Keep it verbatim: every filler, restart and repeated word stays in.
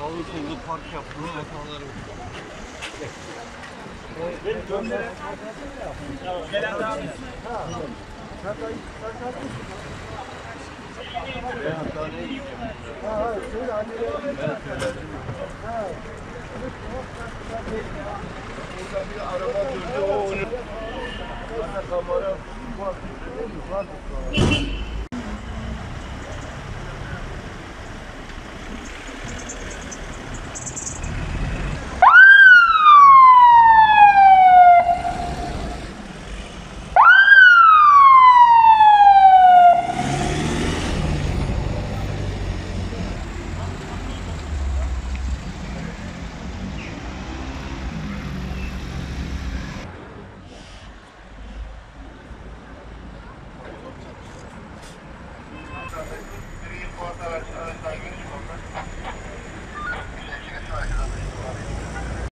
Sağlı sollu park yaptığınız hataları. Gelen devam et. Ben hastaneye gideceğim. Burada bir araba durdu. O onu. Kamera var. Gri porta